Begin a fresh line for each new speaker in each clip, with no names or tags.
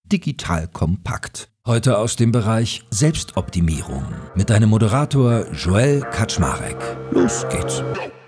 Digital Kompakt. Heute aus dem Bereich Selbstoptimierung mit deinem Moderator Joel Kaczmarek. Los geht's.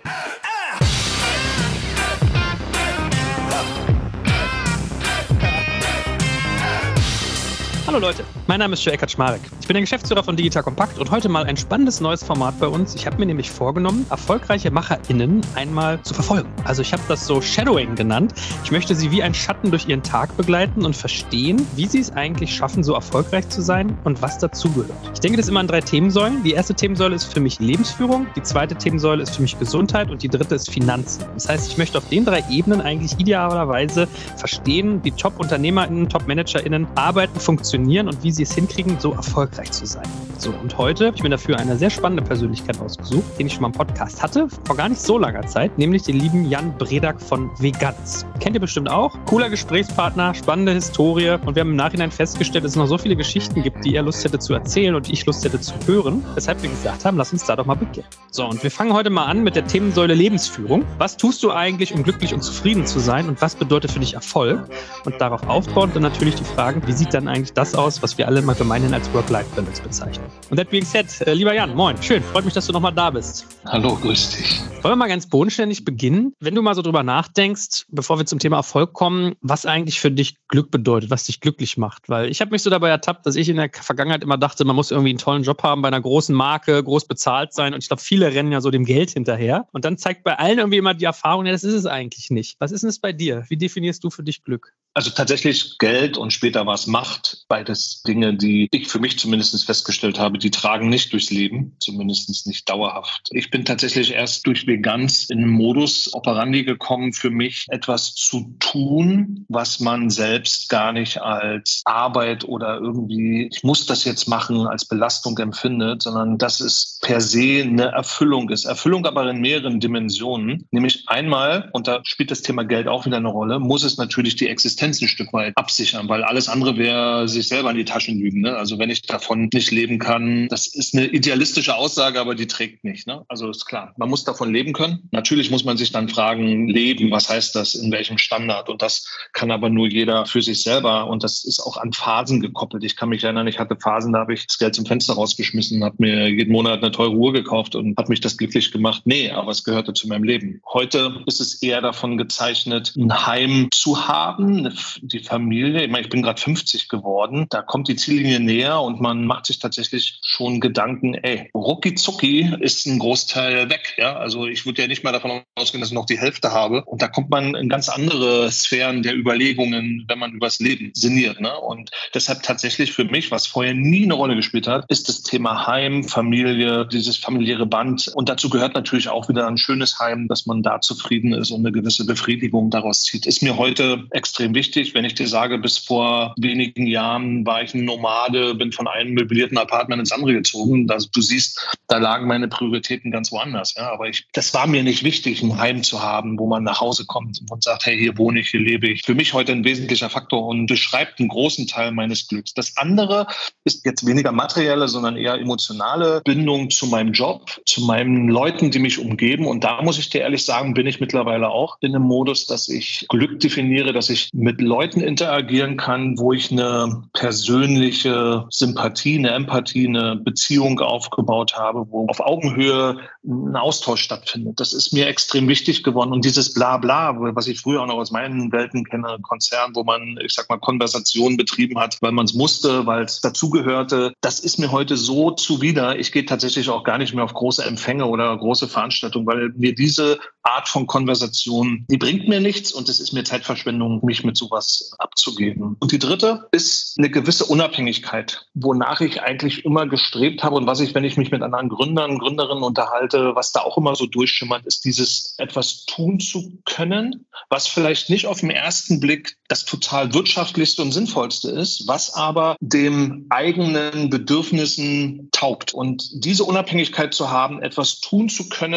Hallo Leute, mein Name ist Joel Kaczmarek. Ich bin der Geschäftsführer von Digital Kompakt und heute mal ein spannendes neues Format bei uns. Ich habe mir nämlich vorgenommen, erfolgreiche MacherInnen einmal zu verfolgen. Also ich habe das so Shadowing genannt. Ich möchte sie wie ein Schatten durch ihren Tag begleiten und verstehen, wie sie es eigentlich schaffen, so erfolgreich zu sein und was dazugehört. Ich denke das immer an 3 Themensäulen. Die erste Themensäule ist für mich Lebensführung, die zweite Themensäule ist für mich Gesundheit und die dritte ist Finanzen. Das heißt, ich möchte auf den 3 Ebenen eigentlich idealerweise verstehen, wie Top-UnternehmerInnen, Top-ManagerInnen arbeiten, funktionieren und wie sie es hinkriegen, so erfolgreich zu sein. So, und heute habe ich mir dafür eine sehr spannende Persönlichkeit ausgesucht, den ich schon mal im Podcast hatte, vor gar nicht so langer Zeit, nämlich den lieben Jan Bredak von Veganz. Kennt ihr bestimmt auch. Cooler Gesprächspartner, spannende Historie und wir haben im Nachhinein festgestellt, dass es noch so viele Geschichten gibt, die er Lust hätte zu erzählen und die ich Lust hätte zu hören, weshalb wir gesagt haben, lass uns da doch mal beginnen. So, und wir fangen heute mal an mit der Themensäule Lebensführung. Was tust du eigentlich, um glücklich und zufrieden zu sein und was bedeutet für dich Erfolg? Und darauf aufbauend dann natürlich die Fragen, wie sieht dann eigentlich das aus, was wir alle mal gemeinhin als Work-Life-Balance bezeichnen. Und that being said, lieber Jan, moin, schön, freut mich, dass du nochmal da bist.
Hallo, grüß dich.
Wollen wir mal ganz bodenständig beginnen? Wenn du mal so drüber nachdenkst, bevor wir zum Thema Erfolg kommen, was eigentlich für dich Glück bedeutet, was dich glücklich macht. Weil ich habe mich so dabei ertappt, dass ich in der Vergangenheit immer dachte, man muss irgendwie einen tollen Job haben, bei einer großen Marke, groß bezahlt sein. Und ich glaube, viele rennen ja so dem Geld hinterher. Und dann zeigt bei allen irgendwie immer die Erfahrung, ja, das ist es eigentlich nicht. Was ist denn es bei dir? Wie definierst du für dich Glück?
Also tatsächlich Geld und später was Macht, beides Dinge, die ich für mich zumindest festgestellt habe, die tragen nicht durchs Leben, zumindest nicht dauerhaft. Ich bin tatsächlich erst durch Veganz in einen Modus operandi gekommen, für mich etwas zu tun, was man selbst gar nicht als Arbeit oder irgendwie, ich muss das jetzt machen, als Belastung empfindet, sondern dass es per se eine Erfüllung ist. Erfüllung aber in mehreren Dimensionen, nämlich einmal, und da spielt das Thema Geld auch wieder eine Rolle, muss es natürlich die Existenz ein Stück weit absichern, weil alles andere wäre sich selber in die Taschen lügen. Ne? Also wenn ich davon nicht leben kann, das ist eine idealistische Aussage, aber die trägt nicht. Ne? Also ist klar, man muss davon leben können. Natürlich muss man sich dann fragen, leben, was heißt das, in welchem Standard? Und das kann aber nur jeder für sich selber. Und das ist auch an Phasen gekoppelt. Ich kann mich erinnern, ich hatte Phasen, da habe ich das Geld zum Fenster rausgeschmissen, habe mir jeden Monat eine teure Uhr gekauft und hat mich das glücklich gemacht. Nee, aber es gehörte zu meinem Leben. Heute ist es eher davon gezeichnet, ein Heim zu haben, die Familie. Ich meine, ich bin gerade 50 geworden. Da kommt die Ziellinie näher und man macht sich tatsächlich schon Gedanken, rucki zucki ist ein Großteil weg. Ja? Also ich würde ja nicht mal davon ausgehen, dass ich noch die Hälfte habe. Und da kommt man in ganz andere Sphären der Überlegungen, wenn man übers Leben sinniert. Ne? Und deshalb tatsächlich für mich, was vorher nie eine Rolle gespielt hat, ist das Thema Heim, Familie, dieses familiäre Band. Und dazu gehört natürlich auch wieder ein schönes Heim, dass man da zufrieden ist und eine gewisse Befriedigung daraus zieht. Ist mir heute extrem wichtig. Wenn ich dir sage, bis vor wenigen Jahren war ich ein Nomade, bin von einem möblierten Apartment ins andere gezogen. Also du siehst, da lagen meine Prioritäten ganz woanders. Ja? Aber das war mir nicht wichtig, ein Heim zu haben, wo man nach Hause kommt und sagt, hey, hier wohne ich, hier lebe ich. Für mich heute ein wesentlicher Faktor und beschreibt einen großen Teil meines Glücks. Das andere ist jetzt weniger materielle, sondern eher emotionale Bindung zu meinem Job, zu meinen Leuten, die mich umgeben. Und da muss ich dir ehrlich sagen, bin ich mittlerweile auch in einem Modus, dass ich Glück definiere, dass ich mit Leuten interagieren kann, wo ich eine persönliche Sympathie, eine Empathie, eine Beziehung aufgebaut habe, wo auf Augenhöhe ein Austausch stattfindet. Das ist mir extrem wichtig geworden. Und dieses Blabla, was ich früher auch noch aus meinen Welten kenne, Konzern, wo man, ich sag mal, Konversationen betrieben hat, weil man es musste, weil es dazugehörte, das ist mir heute so zuwider. Ich gehe tatsächlich auch gar nicht mehr auf große Empfänge oder große Veranstaltungen, weil mir diese Art von Konversation, die bringt mir nichts und es ist mir Zeitverschwendung, mich mit sowas abzugeben. Und die dritte ist eine gewisse Unabhängigkeit, wonach ich eigentlich immer gestrebt habe und was ich, wenn ich mich mit anderen Gründern, Gründerinnen unterhalte, was da auch immer so durchschimmert, ist dieses etwas tun zu können, was vielleicht nicht auf den ersten Blick das total wirtschaftlichste und sinnvollste ist, was aber dem eigenen Bedürfnissen taugt. Und diese Unabhängigkeit zu haben, etwas tun zu können,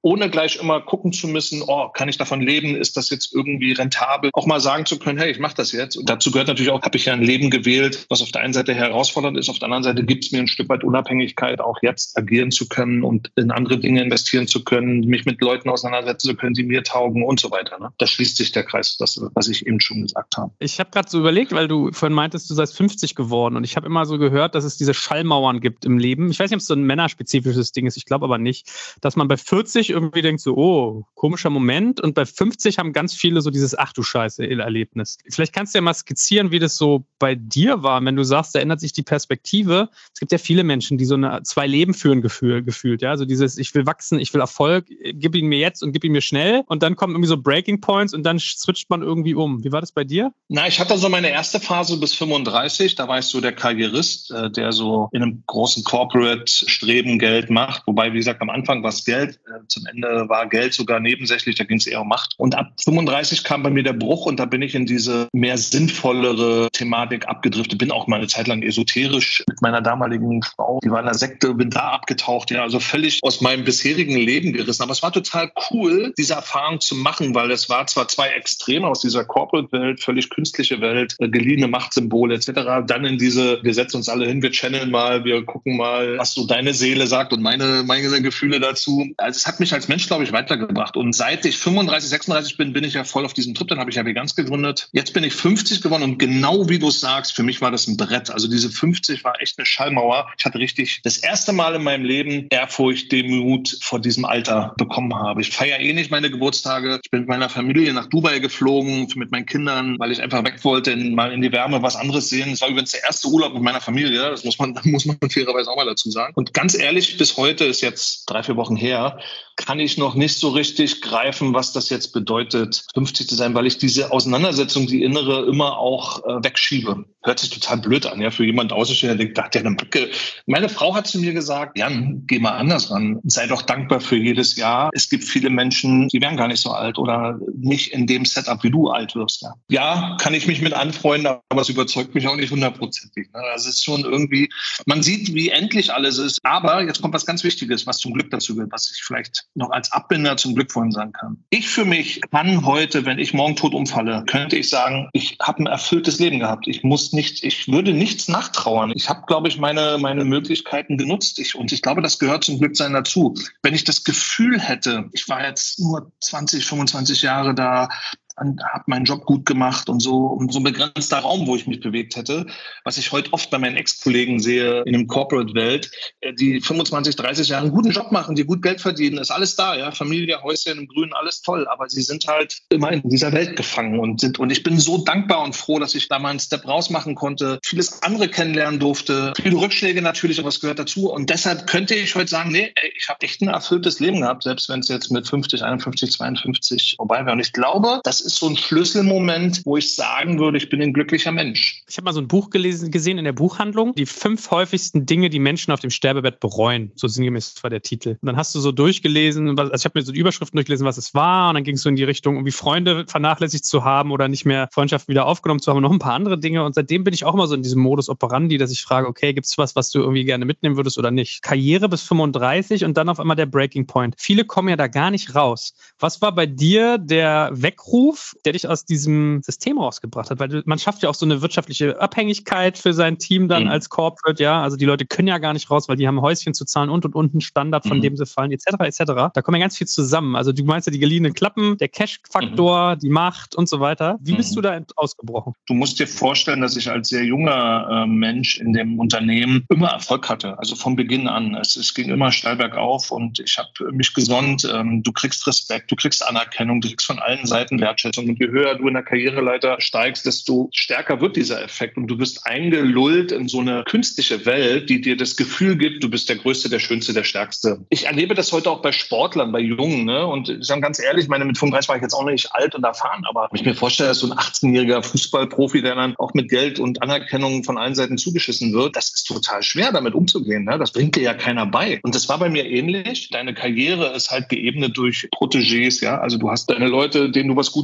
ohne gleich immer gucken zu müssen, kann ich davon leben, ist das jetzt irgendwie rentabel, auch mal sagen zu können, hey, ich mache das jetzt. Und dazu gehört natürlich auch, habe ich ja ein Leben gewählt, was auf der einen Seite herausfordernd ist, auf der anderen Seite gibt es mir ein Stück weit Unabhängigkeit, auch jetzt agieren zu können und in andere Dinge investieren zu können, mich mit Leuten auseinandersetzen zu können, die mir taugen und so weiter. Ne? Da schließt sich der Kreis, das, was ich eben schon gesagt habe.
Ich habe gerade so überlegt, weil du vorhin meintest, du seist 50 geworden und ich habe immer so gehört, dass es diese Schallmauern gibt im Leben. Ich weiß nicht, ob es so ein männerspezifisches Ding ist, ich glaube aber nicht, dass man bei 40 irgendwie denkt so, komischer Moment, und bei 50 haben ganz viele so dieses ach du Scheiße Erlebnis. Vielleicht kannst du ja mal skizzieren, wie das so bei dir war, wenn du sagst, da ändert sich die Perspektive. Es gibt ja viele Menschen, die so zwei Leben führen gefühlt, ja, also dieses ich will wachsen, ich will Erfolg, gib ihn mir jetzt und gib ihn mir schnell und dann kommen irgendwie so Breaking Points und dann switcht man irgendwie um. Wie war das bei dir?
Na, ich hatte so meine erste Phase bis 35, da war ich so der Karrierist, der so in einem großen Corporate Streben Geld macht, wobei, wie gesagt, am Anfang war es Geld, zum Ende war Geld sogar nebensächlich, da ging es eher um Macht. Und ab 35 kam bei mir der Bruch und da bin ich in diese mehr sinnvollere Thematik abgedriftet, bin auch mal eine Zeit lang esoterisch mit meiner damaligen Frau, die war in der Sekte, bin da abgetaucht, ja, also völlig aus meinem bisherigen Leben gerissen. Aber es war total cool, diese Erfahrung zu machen, weil es war zwar zwei Extreme aus dieser Corporate-Welt, völlig künstliche Welt, geliehene Machtsymbole etc., dann in diese, wir setzen uns alle hin, wir channeln mal, wir gucken mal, was so deine Seele sagt und meine Gefühle dazu. Also es hat mich als Mensch, glaube ich, weitergebracht. Und seit ich 35, 36 bin ich ja voll auf diesem Trip, dann habe ich ja Veganz gegründet. Jetzt bin ich 50 geworden und genau wie du es sagst, für mich war das ein Brett. Also diese 50 war echt eine Schallmauer. Ich hatte richtig das erste Mal in meinem Leben Ehrfurcht, Demut vor diesem Alter bekommen habe. Ich feiere nicht meine Geburtstage. Ich bin mit meiner Familie nach Dubai geflogen, mit meinen Kindern, weil ich einfach weg wollte, mal in die Wärme was anderes sehen. Es war übrigens der erste Urlaub mit meiner Familie. Das muss man fairerweise auch mal dazu sagen. Und ganz ehrlich, bis heute ist jetzt 3-4 Wochen her, kann ich noch nicht so richtig greifen, was das jetzt bedeutet, 50 zu sein, weil ich diese Auseinandersetzung, die innere, immer auch wegschiebe. Hört sich total blöd an, ja, für jemand Außenstehender, der denkt, da hat der eine Backe. Meine Frau hat zu mir gesagt, Jan, geh mal anders ran. Sei doch dankbar für jedes Jahr. Es gibt viele Menschen, die werden gar nicht so alt oder nicht in dem Setup, wie du alt wirst. Ja, kann ich mich mit anfreunden, aber es überzeugt mich auch nicht 100%ig. Also es ist schon irgendwie, man sieht, wie endlich alles ist. Aber jetzt kommt was ganz Wichtiges, was zum Glück dazu gehört, was ich vielleicht noch als Abbinder zum Glück vorhin sagen kann. Ich für mich kann heute, wenn ich morgen tot umfalle, könnte ich sagen, ich habe ein erfülltes Leben gehabt. Ich würde nichts nachtrauern. Ich habe, glaube ich, meine Möglichkeiten genutzt. Und ich glaube, das gehört zum Glücksein dazu. Wenn ich das Gefühl hätte, ich war jetzt nur 20, 25 Jahre da, habe meinen Job gut gemacht und so ein begrenzter Raum, wo ich mich bewegt hätte, was ich heute oft bei meinen Ex-Kollegen sehe in der Corporate-Welt, die 25, 30 Jahre einen guten Job machen, die gut Geld verdienen, ist alles da, ja, Familie, Häuschen im Grünen, alles toll, aber sie sind halt immer in dieser Welt gefangen und ich bin so dankbar und froh, dass ich da mal einen Step raus machen konnte, vieles andere kennenlernen durfte, viele Rückschläge natürlich, aber es gehört dazu und deshalb könnte ich heute sagen, nee, ich habe echt ein erfülltes Leben gehabt, selbst wenn es jetzt mit 50, 51, 52 vorbei wäre und ich glaube, das ist so ein Schlüsselmoment, wo ich sagen würde, ich bin ein glücklicher Mensch.
Ich habe mal so ein Buch gesehen in der Buchhandlung, die 5 häufigsten Dinge, die Menschen auf dem Sterbebett bereuen. So sinngemäß war der Titel. Und dann hast du so durchgelesen, also ich habe mir so die Überschriften durchgelesen, was es war und dann ging es so in die Richtung, irgendwie Freunde vernachlässigt zu haben oder nicht mehr Freundschaft wieder aufgenommen zu haben und noch ein paar andere Dinge und seitdem bin ich auch immer so in diesem Modus operandi, dass ich frage, okay, gibt es was du irgendwie gerne mitnehmen würdest oder nicht? Karriere bis 35 und dann auf einmal der Breaking Point. Viele kommen ja da gar nicht raus. Was war bei dir der Weckruf, der dich aus diesem System rausgebracht hat? Weil man schafft ja auch so eine wirtschaftliche Abhängigkeit für sein Team dann als Corporate, ja. Also die Leute können ja gar nicht raus, weil die haben Häuschen zu zahlen und einen Standard, von dem sie fallen, etc. Da kommen ja ganz viel zusammen. Also du meinst ja die geliehenen Klappen, der Cash-Faktor, die Macht und so weiter. Wie bist du da ausgebrochen?
Du musst dir vorstellen, dass ich als sehr junger Mensch in dem Unternehmen immer Erfolg hatte. Also von Beginn an. Es ging immer steil bergauf und ich habe mich gesonnt. Du kriegst Respekt, du kriegst Anerkennung, du kriegst von allen Seiten Wertschätzung. Und je höher du in der Karriereleiter steigst, desto stärker wird dieser Effekt. Und du wirst eingelullt in so eine künstliche Welt, die dir das Gefühl gibt, du bist der Größte, der Schönste, der Stärkste. Ich erlebe das heute auch bei Sportlern, bei Jungen. Ne? Und ich sage ganz ehrlich, mit 35 war ich jetzt auch nicht alt und erfahren. Aber wenn ich mir vorstelle, dass so ein 18-jähriger Fußballprofi, der dann auch mit Geld und Anerkennung von allen Seiten zugeschissen wird, das ist total schwer, damit umzugehen. Ne? Das bringt dir ja keiner bei. Und das war bei mir ähnlich. Deine Karriere ist halt geebnet durch Protégés. Ja? Also du hast deine Leute, denen du was Gutes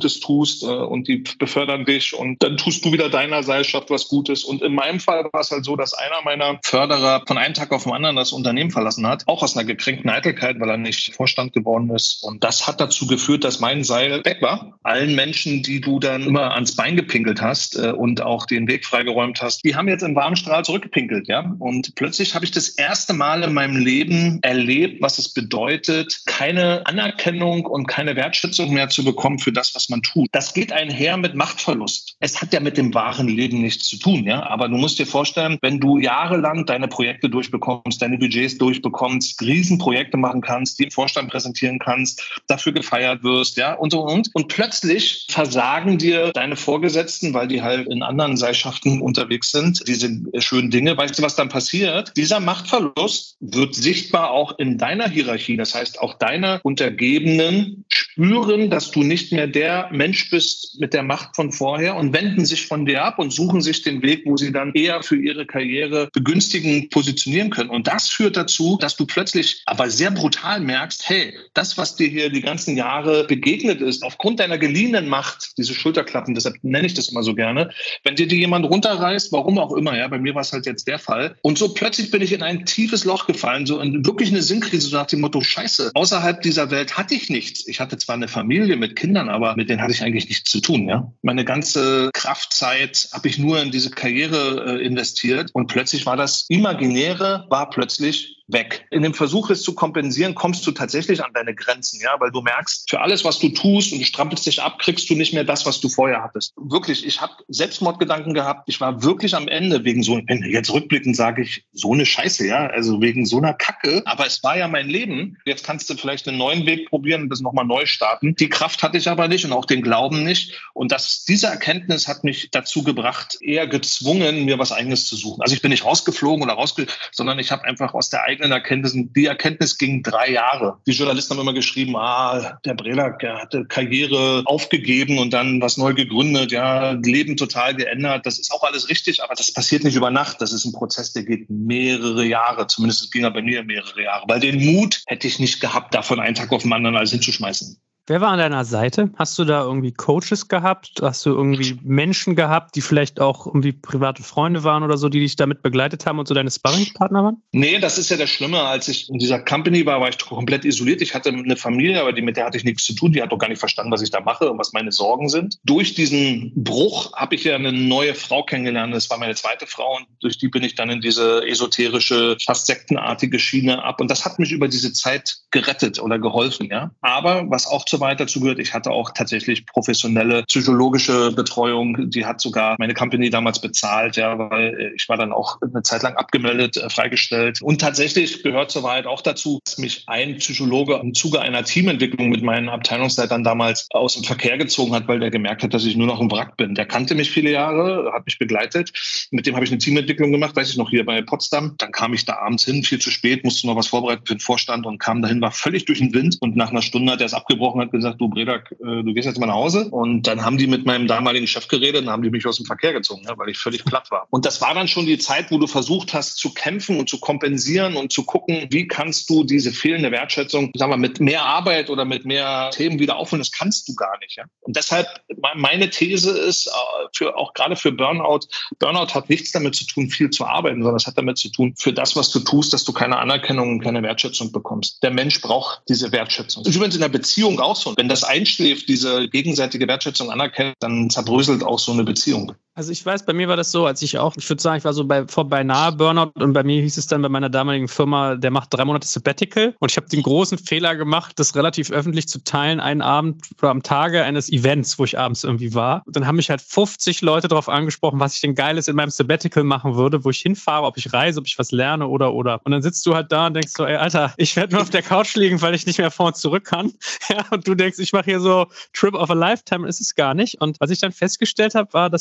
Gutes tust und die befördern dich und dann tust du wieder deiner Seilschaft was Gutes. Und in meinem Fall war es halt so, dass einer meiner Förderer von einem Tag auf den anderen das Unternehmen verlassen hat, auch aus einer gekränkten Eitelkeit, weil er nicht Vorstand geworden ist. Und das hat dazu geführt, dass mein Seil weg war. Allen Menschen, die du dann immer ans Bein gepinkelt hast und auch den Weg freigeräumt hast, die haben jetzt im warmen Strahl zurückgepinkelt, ja. Und plötzlich habe ich das erste Mal in meinem Leben erlebt, was es bedeutet, keine Anerkennung und keine Wertschätzung mehr zu bekommen für das, was man tut. Das geht einher mit Machtverlust. Es hat ja mit dem wahren Leben nichts zu tun, ja. Aber du musst dir vorstellen, wenn du jahrelang deine Projekte durchbekommst, deine Budgets durchbekommst, Riesenprojekte machen kannst, die im Vorstand präsentieren kannst, dafür gefeiert wirst, ja, und so und. Und plötzlich versagen dir deine Vorgesetzten, weil die halt in anderen Seilschaften unterwegs sind, diese schönen Dinge. Weißt du, was dann passiert? Dieser Machtverlust wird sichtbar auch in deiner Hierarchie. Das heißt, auch deine Untergebenen spüren, dass du nicht mehr der Mensch bist mit der Macht von vorher und wenden sich von dir ab und suchen sich den Weg, wo sie dann eher für ihre Karriere begünstigend positionieren können. Und das führt dazu, dass du plötzlich aber sehr brutal merkst, hey, das, was dir hier die ganzen Jahre begegnet ist, aufgrund deiner geliehenen Macht, diese Schulterklappen, deshalb nenne ich das immer so gerne, wenn dir die jemand runterreißt, warum auch immer, ja, bei mir war es halt jetzt der Fall. Und so plötzlich bin ich in ein tiefes Loch gefallen, so in wirklich eine Sinnkrise, so nach dem Motto, Scheiße, außerhalb dieser Welt hatte ich nichts. Ich hatte zwar eine Familie mit Kindern, aber mit denen hatte ich eigentlich nichts zu tun, ja. Meine ganze Kraftzeit habe ich nur in diese Karriere investiert und plötzlich war das Imaginäre, war plötzlich weg. In dem Versuch, es zu kompensieren, kommst du tatsächlich an deine Grenzen, ja, weil du merkst, für alles, was du tust und du strampelst dich ab, kriegst du nicht mehr das, was du vorher hattest. Wirklich, ich habe Selbstmordgedanken gehabt. Ich war wirklich am Ende wegen so, jetzt rückblickend sage ich, so eine Scheiße, ja, also wegen so einer Kacke. Aber es war ja mein Leben. Jetzt kannst du vielleicht einen neuen Weg probieren und das nochmal neu starten. Die Kraft hatte ich aber nicht und auch den Glauben nicht. Und diese Erkenntnis hat mich dazu gebracht, eher gezwungen, mir was Eigenes zu suchen. Also ich bin nicht rausgeflogen oder sondern ich habe einfach aus der eigenen Erkenntnis, die Erkenntnis ging 3 Jahre. Die Journalisten haben immer geschrieben, der Brelak, der hatte Karriere aufgegeben und dann was neu gegründet, ja, Leben total geändert. Das ist auch alles richtig, aber das passiert nicht über Nacht. Das ist ein Prozess, der geht mehrere Jahre. Zumindest ging er bei mir mehrere Jahre. Weil den Mut hätte ich nicht gehabt, davon einen Tag auf den anderen alles hinzuschmeißen.
Wer war an deiner Seite? Hast du da irgendwie Coaches gehabt? Hast du irgendwie Menschen gehabt, die vielleicht auch irgendwie private Freunde waren oder so, die dich damit begleitet haben und so deine Sparringspartner waren?
Nee, das ist ja das Schlimme. Als ich in dieser Company war ich komplett isoliert. Ich hatte eine Familie, aber mit der hatte ich nichts zu tun. Die hat doch gar nicht verstanden, was ich da mache und was meine Sorgen sind. Durch diesen Bruch habe ich ja eine neue Frau kennengelernt. Das war meine zweite Frau und durch die bin ich dann in diese esoterische, fast sektenartige Schiene ab. Und das hat mich über diese Zeit gerettet oder geholfen, ja. Aber was auch dazu gehört, ich hatte auch tatsächlich professionelle psychologische Betreuung. Die hat sogar meine Company damals bezahlt, ja, weil ich war dann auch eine Zeit lang abgemeldet, freigestellt. Und tatsächlich gehört zur Wahrheit auch dazu, dass mich ein Psychologe im Zuge einer Teamentwicklung mit meinen Abteilungsleitern damals aus dem Verkehr gezogen hat, weil der gemerkt hat, dass ich nur noch ein Wrack bin. Der kannte mich viele Jahre, hat mich begleitet. Mit dem habe ich eine Teamentwicklung gemacht, weiß ich noch, hier bei Potsdam. Dann kam ich da abends hin, viel zu spät, musste noch was vorbereiten für den Vorstand und kam dahin, war völlig durch den Wind. Und nach einer Stunde hat er es abgebrochen, hat gesagt, du Brelak, du gehst jetzt mal nach Hause. Und dann haben die mit meinem damaligen Chef geredet und haben die mich aus dem Verkehr gezogen, ja, weil ich völlig platt war. Und das war dann schon die Zeit, wo du versucht hast zu kämpfen und zu kompensieren und zu gucken, wie kannst du diese fehlende Wertschätzung, sagen wir, mit mehr Arbeit oder mit mehr Themen wieder aufholen. Das kannst du gar nicht. Ja? Und deshalb, meine These ist, auch gerade für Burnout hat nichts damit zu tun, viel zu arbeiten, sondern es hat damit zu tun, für das, was du tust, dass du keine Anerkennung und keine Wertschätzung bekommst. Der Mensch braucht diese Wertschätzung. Das ist übrigens in der Beziehung auch so. Wenn das einschläft, diese gegenseitige Wertschätzung anerkennt, dann zerbröselt auch so eine Beziehung.
Also ich weiß, bei mir war das so, ich würde sagen, ich war so beinahe Burnout und bei mir hieß es dann bei meiner damaligen Firma, der macht 3 Monate Sabbatical und ich habe den großen Fehler gemacht, das relativ öffentlich zu teilen, einen Abend oder am Tage eines Events, wo ich abends irgendwie war. Und dann haben mich halt 50 Leute darauf angesprochen, was ich denn Geiles in meinem Sabbatical machen würde, wo ich hinfahre, ob ich reise, ob ich was lerne oder. Und dann sitzt du halt da und denkst so, ey Alter, ich werde nur auf der Couch liegen, weil ich nicht mehr vor und zurück kann. Ja, und du denkst, ich mache hier so Trip of a Lifetime, ist es gar nicht. Und was ich dann festgestellt habe, war, dass man in diese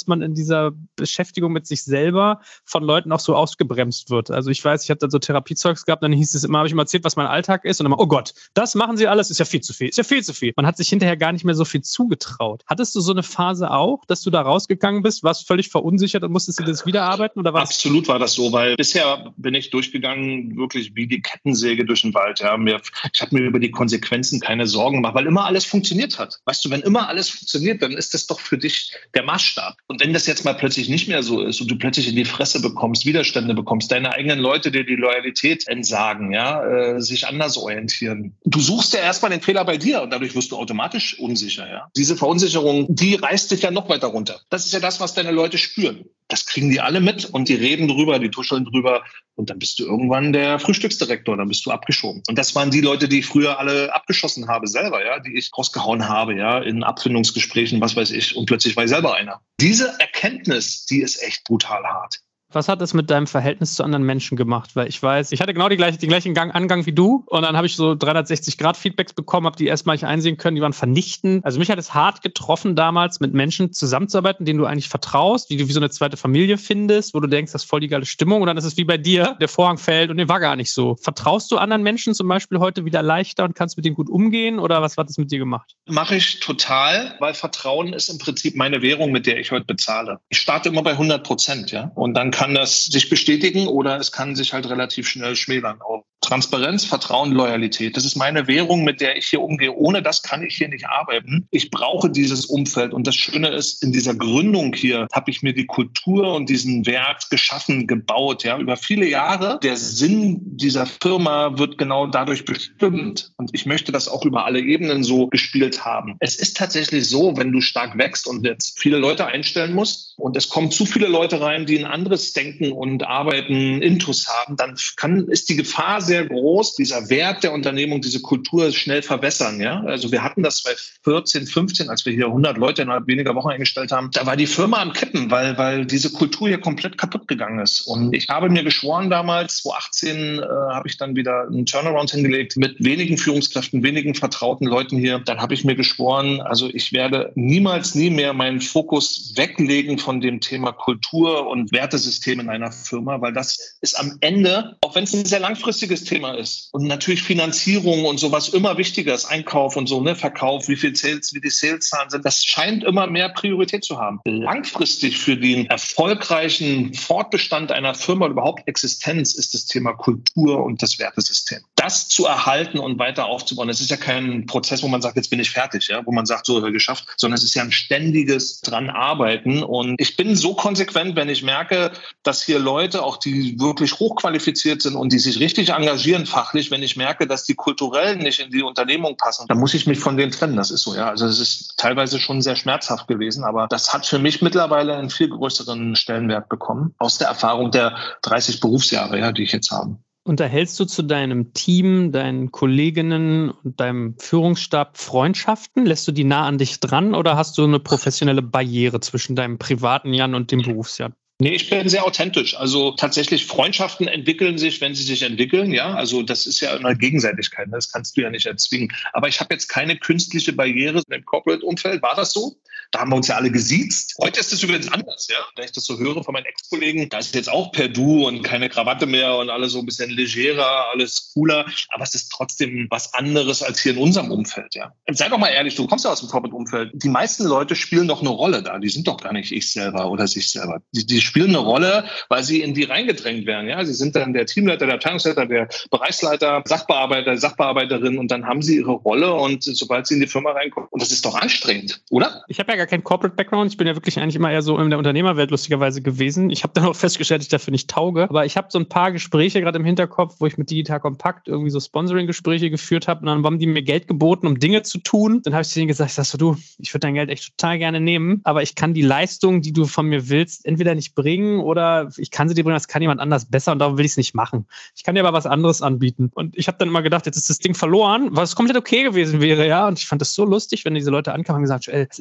dieser Beschäftigung mit sich selber von Leuten auch so ausgebremst wird. Also ich weiß, ich habe dann so Therapiezeugs gehabt, dann hieß es immer, habe ich mal erzählt, was mein Alltag ist und dann immer, oh Gott, das machen sie alles, ist ja viel zu viel, ist ja viel zu viel. Man hat sich hinterher gar nicht mehr so viel zugetraut. Hattest du so eine Phase auch, dass du da rausgegangen bist, warst völlig verunsichert und musstest du das wieder arbeiten? Oder was?
Absolut war das so, weil bisher bin ich durchgegangen, wirklich wie die Kettensäge durch den Wald. Ja. Ich habe mir über die Konsequenzen keine Sorgen gemacht, weil immer alles funktioniert hat. Weißt du, wenn immer alles funktioniert, dann ist das doch für dich der Maßstab. Und wenn das jetzt mal plötzlich nicht mehr so ist und du plötzlich in die Fresse bekommst, Widerstände bekommst, deine eigenen Leute dir die Loyalität entsagen, ja, sich anders orientieren. Du suchst ja erstmal den Fehler bei dir und dadurch wirst du automatisch unsicher. Ja. Diese Verunsicherung, die reißt dich ja noch weiter runter. Das ist ja das, was deine Leute spüren. Das kriegen die alle mit und die reden drüber, die tuscheln drüber und dann bist du irgendwann der Frühstücksdirektor, dann bist du abgeschoben. Und das waren die Leute, die ich früher alle abgeschossen habe selber, ja, die ich rausgehauen habe, ja, in Abfindungsgesprächen, was weiß ich, und plötzlich war ich selber einer. Diese Erkenntnis, die ist echt brutal hart.
Was hat es mit deinem Verhältnis zu anderen Menschen gemacht? Weil ich weiß, ich hatte genau den gleichen Angang wie du und dann habe ich so 360-Grad-Feedbacks bekommen, habe die erstmal nicht einsehen können, die waren vernichtend. Also mich hat es hart getroffen, damals mit Menschen zusammenzuarbeiten, denen du eigentlich vertraust, die du wie so eine zweite Familie findest, wo du denkst, das ist voll die geile Stimmung und dann ist es wie bei dir, der Vorhang fällt und der war gar nicht so. Vertraust du anderen Menschen zum Beispiel heute wieder leichter und kannst mit denen gut umgehen oder was hat das mit dir gemacht?
Mache ich total, weil Vertrauen ist im Prinzip meine Währung, mit der ich heute bezahle. Ich starte immer bei 100%, ja, und dann kann das sich bestätigen oder es kann sich halt relativ schnell schmälern. Auch Transparenz, Vertrauen, Loyalität. Das ist meine Währung, mit der ich hier umgehe. Ohne das kann ich hier nicht arbeiten. Ich brauche dieses Umfeld. Und das Schöne ist, in dieser Gründung hier habe ich mir die Kultur und diesen Wert geschaffen, gebaut. Ja, über viele Jahre. Der Sinn dieser Firma wird genau dadurch bestimmt. Und ich möchte das auch über alle Ebenen so gespielt haben. Es ist tatsächlich so, wenn du stark wächst und jetzt viele Leute einstellen musst und es kommen zu viele Leute rein, die ein anderes Denken und Arbeiten Intus haben, dann ist die Gefahr sehr groß, dieser Wert der Unternehmung, diese Kultur schnell verwässern. Ja? Also wir hatten das 2014, 15, als wir hier 100 Leute innerhalb weniger Wochen eingestellt haben, da war die Firma am Kippen, weil diese Kultur hier komplett kaputt gegangen ist. Und ich habe mir geschworen damals, 2018 habe ich dann wieder einen Turnaround hingelegt mit wenigen Führungskräften, wenigen vertrauten Leuten hier. Dann habe ich mir geschworen, also ich werde niemals, nie mehr meinen Fokus weglegen von dem Thema Kultur und Wertesystem in einer Firma, weil das ist am Ende, auch wenn es ein sehr langfristiges Thema ist und natürlich Finanzierung und sowas immer wichtiger ist, Einkauf und so, ne, Verkauf, wie die Saleszahlen sind, das scheint immer mehr Priorität zu haben. Langfristig für den erfolgreichen Fortbestand einer Firma oder überhaupt Existenz ist das Thema Kultur und das Wertesystem. Das zu erhalten und weiter aufzubauen, das ist ja kein Prozess, wo man sagt, jetzt bin ich fertig, ja, wo man sagt, so geschafft, sondern es ist ja ein ständiges dran arbeiten und ich bin so konsequent, wenn ich merke, dass hier Leute, auch die wirklich hochqualifiziert sind und die sich richtig engagieren fachlich, wenn ich merke, dass die kulturell nicht in die Unternehmung passen, dann muss ich mich von denen trennen. Das ist so, ja. Also es ist teilweise schon sehr schmerzhaft gewesen, aber das hat für mich mittlerweile einen viel größeren Stellenwert bekommen aus der Erfahrung der 30 Berufsjahre, ja, die ich jetzt habe.
Unterhältst du zu deinem Team, deinen Kolleginnen und deinem Führungsstab Freundschaften? Lässt du die nah an dich dran oder hast du eine professionelle Barriere zwischen deinem privaten Jan und dem Berufsjan?
Nee, ich bin sehr authentisch. Also tatsächlich Freundschaften entwickeln sich, wenn sie sich entwickeln. Ja, also das ist ja eine Gegenseitigkeit. Das kannst du ja nicht erzwingen. Aber ich habe jetzt keine künstliche Barriere im Corporate-Umfeld. War das so? Da haben wir uns ja alle gesiezt. Heute ist es übrigens anders, ja. Wenn ich das so höre von meinen Ex-Kollegen, da ist jetzt auch per Du und keine Krawatte mehr und alles so ein bisschen legerer, alles cooler. Aber es ist trotzdem was anderes als hier in unserem Umfeld, ja. Sei doch mal ehrlich, du kommst ja aus dem Corporate-Umfeld. Die meisten Leute spielen doch eine Rolle da. Die sind doch gar nicht ich selber oder sich selber. Die spielen eine Rolle, weil sie in die reingedrängt werden, ja. Sie sind dann der Teamleiter, der Abteilungsleiter, der Bereichsleiter, Sachbearbeiter, Sachbearbeiterin und dann haben sie ihre Rolle und sobald sie in die Firma reinkommen, und das ist doch anstrengend, oder?
Ich habe ja gar keinen Corporate-Background. Ich bin ja wirklich eigentlich immer eher so in der Unternehmerwelt lustigerweise gewesen. Ich habe dann auch festgestellt, dass ich dafür nicht tauge. Aber ich habe so ein paar Gespräche gerade im Hinterkopf, wo ich mit Digital Compact irgendwie so Sponsoring-Gespräche geführt habe. Und dann haben die mir Geld geboten, um Dinge zu tun. Dann habe ich zu denen gesagt, ich würde dein Geld echt total gerne nehmen. Aber ich kann die Leistung, die du von mir willst, entweder nicht bringen oder ich kann sie dir bringen, das kann jemand anders besser und darum will ich es nicht machen. Ich kann dir aber was anderes anbieten. Und ich habe dann immer gedacht, jetzt ist das Ding verloren, was komplett okay gewesen wäre, ja. Und ich fand das so lustig, wenn diese Leute ankamen und gesagt haben, es ist ja herrlich,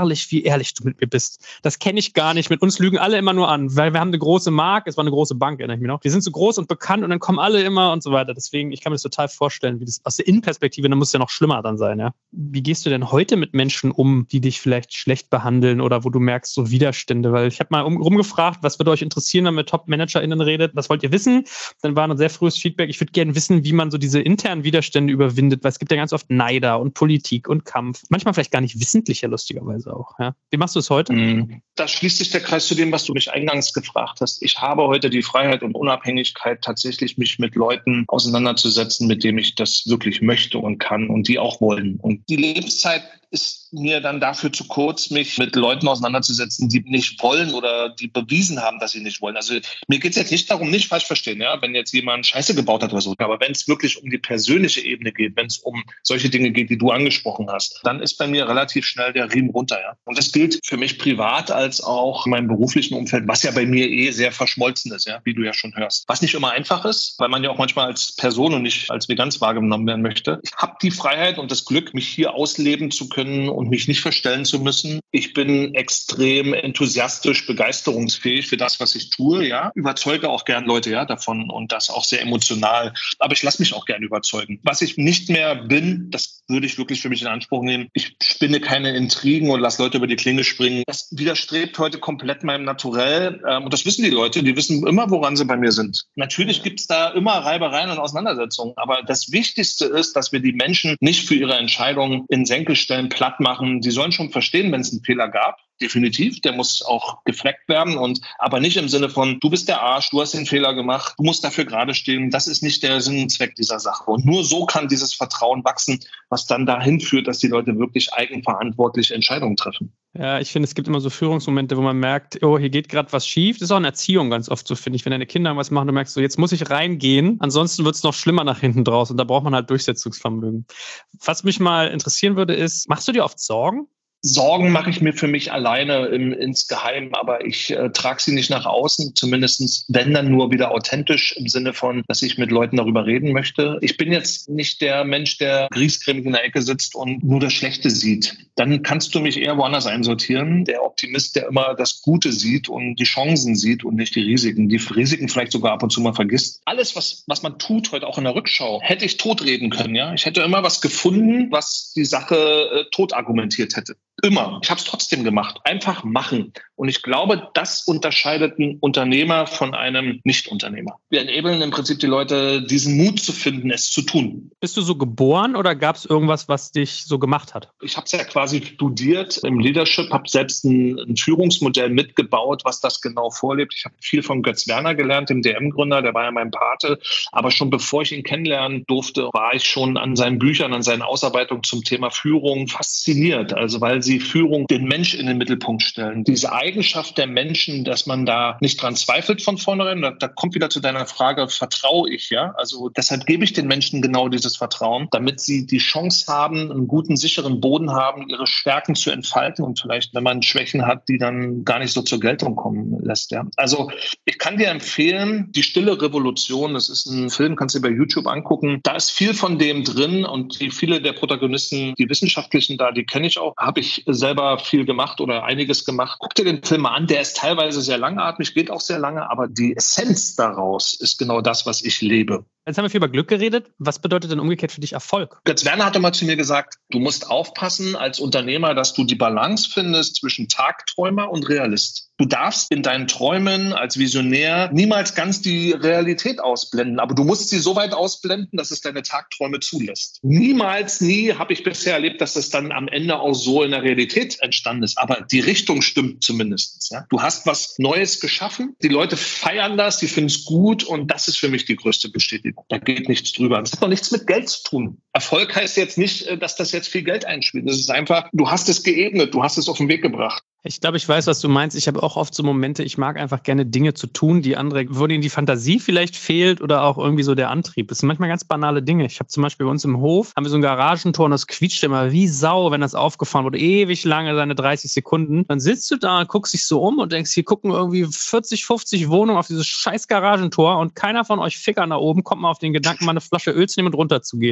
wahrlich, wie ehrlich du mit mir bist. Das kenne ich gar nicht. Mit uns lügen alle immer nur an, weil wir haben eine große Mark, es war eine große Bank, erinnere ich mich noch. Wir sind so groß und bekannt und dann kommen alle immer und so weiter. Deswegen, ich kann mir das total vorstellen, wie das aus der Innenperspektive, dann muss es ja noch schlimmer dann sein, ja. Wie gehst du denn heute mit Menschen um, die dich vielleicht schlecht behandeln oder wo du merkst, so Widerstände? Weil ich habe mal rumgefragt, was würde euch interessieren, wenn man mit Top-ManagerInnen redet? Was wollt ihr wissen? Dann war ein sehr frühes Feedback. Ich würde gerne wissen, wie man so diese internen Widerstände überwindet, weil es gibt ja ganz oft Neider und Politik und Kampf. Manchmal vielleicht gar nicht wissentlicher, lustigerweise auch. Ja? Wie machst du es heute?
Da schließt sich der Kreis zu dem, was du mich eingangs gefragt hast. Ich habe heute die Freiheit und Unabhängigkeit, tatsächlich mich mit Leuten auseinanderzusetzen, mit denen ich das wirklich möchte und kann und die auch wollen. Und die Lebenszeit ist mir dann dafür zu kurz, mich mit Leuten auseinanderzusetzen, die nicht wollen oder die bewiesen haben, dass sie nicht wollen. Also mir geht es jetzt nicht darum, nicht falsch verstehen, ja, wenn jetzt jemand Scheiße gebaut hat oder so. Aber wenn es wirklich um die persönliche Ebene geht, wenn es um solche Dinge geht, die du angesprochen hast, dann ist bei mir relativ schnell der Riemen runter. Ja. Und das gilt für mich privat als auch in meinem beruflichen Umfeld, was ja bei mir sehr verschmolzen ist, ja, wie du ja schon hörst. Was nicht immer einfach ist, weil man ja auch manchmal als Person und nicht als Veganz wahrgenommen werden möchte. Ich habe die Freiheit und das Glück, mich hier ausleben zu können und mich nicht verstellen zu müssen. Ich bin extrem enthusiastisch, begeisterungsfähig für das, was ich tue, ja. Überzeuge auch gern Leute, ja, davon und das auch sehr emotional. Aber ich lasse mich auch gern überzeugen. Was ich nicht mehr bin, das würde ich wirklich für mich in Anspruch nehmen. Ich spinne keine Intrigen und lasse Leute über die Klinge springen. Das widerstrebt heute komplett meinem Naturell. Und das wissen die Leute, die wissen immer, woran sie bei mir sind. Natürlich gibt es da immer Reibereien und Auseinandersetzungen. Aber das Wichtigste ist, dass wir die Menschen nicht für ihre Entscheidungen in Senkel stellen, platt machen. Die sollen schon verstehen, wenn es einen Fehler gab. Definitiv, der muss auch gefleckt werden aber nicht im Sinne von, du bist der Arsch, du hast den Fehler gemacht, du musst dafür gerade stehen. Das ist nicht der Sinn und Zweck dieser Sache. Und nur so kann dieses Vertrauen wachsen, was dann dahin führt, dass die Leute wirklich eigenverantwortlich Entscheidungen treffen.
Ja, ich finde, es gibt immer so Führungsmomente, wo man merkt, oh, hier geht gerade was schief. Das ist auch in Erziehung ganz oft so, finde ich. Wenn deine Kinder was machen, du merkst so, jetzt muss ich reingehen, ansonsten wird es noch schlimmer nach hinten draus und da braucht man halt Durchsetzungsvermögen. Was mich mal interessieren würde, ist, machst du dir oft Sorgen?
Sorgen mache ich mir für mich alleine insgeheim, aber ich trage sie nicht nach außen, zumindest wenn dann nur wieder authentisch im Sinne von, dass ich mit Leuten darüber reden möchte. Ich bin jetzt nicht der Mensch, der griesgrämig in der Ecke sitzt und nur das Schlechte sieht. Dann kannst du mich eher woanders einsortieren. Der Optimist, der immer das Gute sieht und die Chancen sieht und nicht die Risiken. Die Risiken vielleicht sogar ab und zu mal vergisst. Alles, was man tut, heute auch in der Rückschau, hätte ich totreden können. Ja, ich hätte immer was gefunden, was die Sache tot argumentiert hätte. Immer. Ich habe es trotzdem gemacht. Einfach machen. Und ich glaube, das unterscheidet einen Unternehmer von einem Nicht-Unternehmer. Wir enablen im Prinzip die Leute, diesen Mut zu finden, es zu tun.
Bist du so geboren oder gab es irgendwas, was dich so gemacht hat?
Ich habe es ja quasi studiert im Leadership, habe selbst ein Führungsmodell mitgebaut, was das genau vorlebt. Ich habe viel von Götz Werner gelernt, dem DM-Gründer, der war ja mein Pate. Aber schon bevor ich ihn kennenlernen durfte, war ich schon an seinen Büchern, an seinen Ausarbeitungen zum Thema Führung fasziniert. Also weil sie Führung den Mensch in den Mittelpunkt stellen. Diese Eigenschaft der Menschen, dass man da nicht dran zweifelt von vornherein, da kommt wieder zu deiner Frage, vertraue ich, ja? Also deshalb gebe ich den Menschen genau dieses Vertrauen, damit sie die Chance haben, einen guten, sicheren Boden haben, ihre Stärken zu entfalten und vielleicht, wenn man Schwächen hat, die dann gar nicht so zur Geltung kommen lässt, ja? Also ich kann dir empfehlen, Die Stille Revolution, das ist ein Film, kannst du dir bei YouTube angucken, da ist viel von dem drin und viele der Protagonisten, die Wissenschaftlichen da, die kenne ich auch, habe ich selber viel gemacht oder einiges gemacht. Guck dir den Film mal an, der ist teilweise sehr langatmig, geht auch sehr lange, aber die Essenz daraus ist genau das, was ich lebe.
Jetzt haben wir viel über Glück geredet. Was bedeutet denn umgekehrt für dich Erfolg?
Götz Werner hatte mal zu mir gesagt, du musst aufpassen als Unternehmer, dass du die Balance findest zwischen Tagträumer und Realist. Du darfst in deinen Träumen als Visionär niemals ganz die Realität ausblenden, aber du musst sie so weit ausblenden, dass es deine Tagträume zulässt. Niemals, nie habe ich bisher erlebt, dass es dann am Ende auch so in der Realität entstanden ist, aber die Richtung stimmt zumindest. Ja? Du hast was Neues geschaffen, die Leute feiern das, die finden es gut und das ist für mich die größte Bestätigung. Da geht nichts drüber. Das hat noch nichts mit Geld zu tun. Erfolg heißt jetzt nicht, dass das jetzt viel Geld einspielt. Das ist einfach, du hast es geebnet, du hast es auf den Weg gebracht.
Ich glaube, ich weiß, was du meinst. Ich habe auch oft so Momente, ich mag einfach gerne Dinge zu tun, die andere, wo denen die Fantasie vielleicht fehlt oder auch irgendwie so der Antrieb. Das sind manchmal ganz banale Dinge. Ich habe zum Beispiel bei uns im Hof, haben wir so ein Garagentor und das quietscht immer wie Sau, wenn das aufgefahren wurde, ewig lange, seine 30 Sekunden. Dann sitzt du da und guckst dich so um und denkst, hier gucken irgendwie 40, 50 Wohnungen auf dieses scheiß Garagentor und keiner von euch Fickern da oben kommt mal auf den Gedanken, mal eine Flasche Öl zu nehmen und runterzugehen.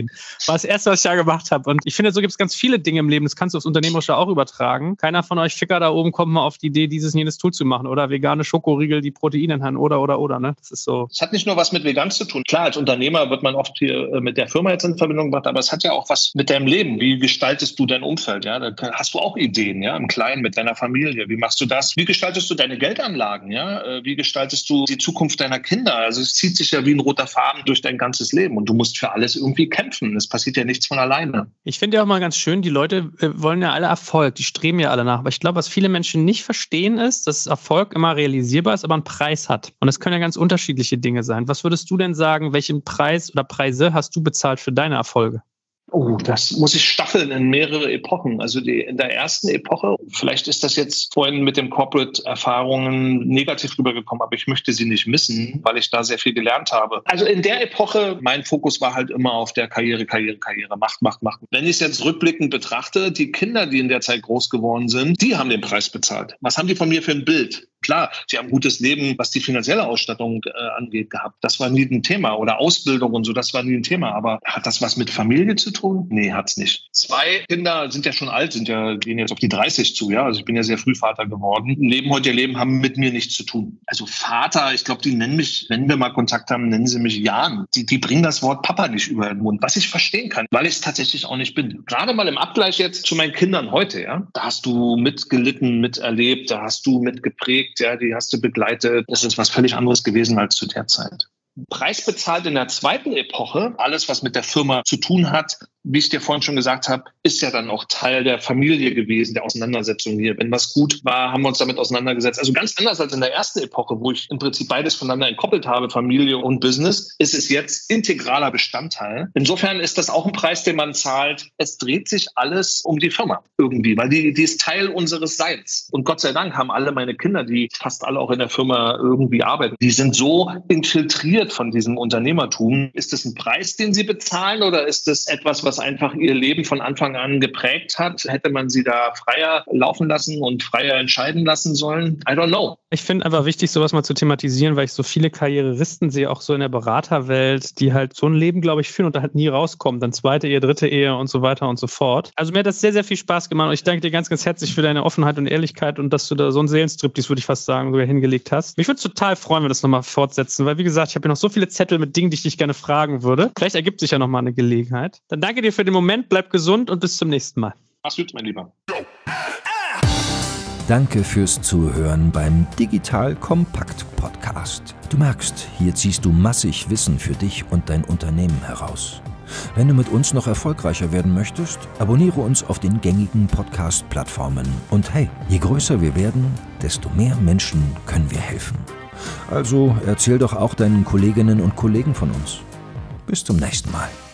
War das Erste, was ich da gemacht habe. Und ich finde, so gibt es ganz viele Dinge im Leben, das kannst du aufs Unternehmerische auch übertragen. Keiner von euch Ficker da oben kommt mal auf die Idee, dieses und jenes Tool zu machen oder vegane Schokoriegel, die Proteine enthalten oder, ne? Das ist so.
Es hat nicht nur was mit vegan zu tun. Klar, als Unternehmer wird man oft hier mit der Firma jetzt in Verbindung gebracht, aber es hat ja auch was mit deinem Leben. Wie gestaltest du dein Umfeld? Ja, da hast du auch Ideen, ja, im Kleinen mit deiner Familie. Wie machst du das? Wie gestaltest du deine Geldanlagen? Ja, wie gestaltest du die Zukunft deiner Kinder? Also es zieht sich ja wie ein roter Faden durch dein ganzes Leben und du musst für alles irgendwie kämpfen. Es passiert ja nichts von alleine.
Ich finde ja auch mal ganz schön, die Leute wollen ja alle Erfolg, die streben ja alle nach. Aber ich glaube, was viele Menschen nicht verstehen ist, dass Erfolg immer realisierbar ist, aber einen Preis hat. Und es können ja ganz unterschiedliche Dinge sein. Was würdest du denn sagen, welchen Preis oder Preise hast du bezahlt für deine Erfolge?
Oh, das muss ich staffeln in mehrere Epochen. Also in der ersten Epoche, vielleicht ist das jetzt vorhin mit den Corporate-Erfahrungen negativ rübergekommen, aber ich möchte sie nicht missen, weil ich da sehr viel gelernt habe. Also in der Epoche, mein Fokus war halt immer auf der Karriere, Macht. Wenn ich es jetzt rückblickend betrachte, die Kinder, die in der Zeit groß geworden sind, die haben den Preis bezahlt. Was haben die von mir für ein Bild? Klar, sie haben ein gutes Leben, was die finanzielle Ausstattung angeht, gehabt. Das war nie ein Thema. Oder Ausbildung und so, das war nie ein Thema. Aber hat das was mit Familie zu tun? Nee, hat's nicht. 2 Kinder sind ja schon alt, gehen jetzt auf die 30 zu. Ja, also ich bin ja sehr früh Vater geworden. Leben heute ihr Leben haben mit mir nichts zu tun. Also Vater, ich glaube, die nennen mich, wenn wir mal Kontakt haben, nennen sie mich Jan. Die bringen das Wort Papa nicht über den Mund, was ich verstehen kann, weil ich es tatsächlich auch nicht bin. Gerade mal im Abgleich jetzt zu meinen Kindern heute, ja, da hast du mitgelitten, miterlebt, da hast du mitgeprägt. Ja, die hast du begleitet. Das ist was völlig anderes gewesen als zu der Zeit. Preis bezahlt in der zweiten Epoche. Alles, was mit der Firma zu tun hat, wie ich dir vorhin schon gesagt habe, ist ja dann auch Teil der Familie gewesen, der Auseinandersetzung hier. Wenn was gut war, haben wir uns damit auseinandergesetzt. Also ganz anders als in der ersten Epoche, wo ich im Prinzip beides voneinander entkoppelt habe, Familie und Business, ist es jetzt integraler Bestandteil. Insofern ist das auch ein Preis, den man zahlt. Es dreht sich alles um die Firma irgendwie, weil die ist Teil unseres Seins. Und Gott sei Dank haben alle meine Kinder, die fast alle auch in der Firma irgendwie arbeiten, die sind so infiltriert von diesem Unternehmertum. Ist das ein Preis, den sie bezahlen, oder ist das etwas, was einfach ihr Leben von Anfang an geprägt hat? Hätte man sie da freier laufen lassen und freier entscheiden lassen sollen? I don't know.
Ich finde einfach wichtig, sowas mal zu thematisieren, weil ich so viele Karrieristen sehe, auch so in der Beraterwelt, die halt so ein Leben, glaube ich, führen und da halt nie rauskommen. Dann 2. Ehe, 3. Ehe und so weiter und so fort. Also mir hat das sehr, sehr viel Spaß gemacht und ich danke dir ganz, ganz herzlich für deine Offenheit und Ehrlichkeit und dass du da so einen Seelenstriptease, würde ich fast sagen, sogar hingelegt hast. Mich würde es total freuen, wenn wir das nochmal fortsetzen, weil wie gesagt, ich habe noch so viele Zettel mit Dingen, die ich dich gerne fragen würde. Vielleicht ergibt sich ja nochmal eine Gelegenheit. Dann danke dir für den Moment, bleib gesund und bis zum nächsten Mal.
Mach's gut, mein Lieber.
Danke fürs Zuhören beim Digital Kompakt Podcast. Du merkst, hier ziehst du massig Wissen für dich und dein Unternehmen heraus. Wenn du mit uns noch erfolgreicher werden möchtest, abonniere uns auf den gängigen Podcast-Plattformen. Und hey, je größer wir werden, desto mehr Menschen können wir helfen. Also erzähl doch auch deinen Kolleginnen und Kollegen von uns. Bis zum nächsten Mal.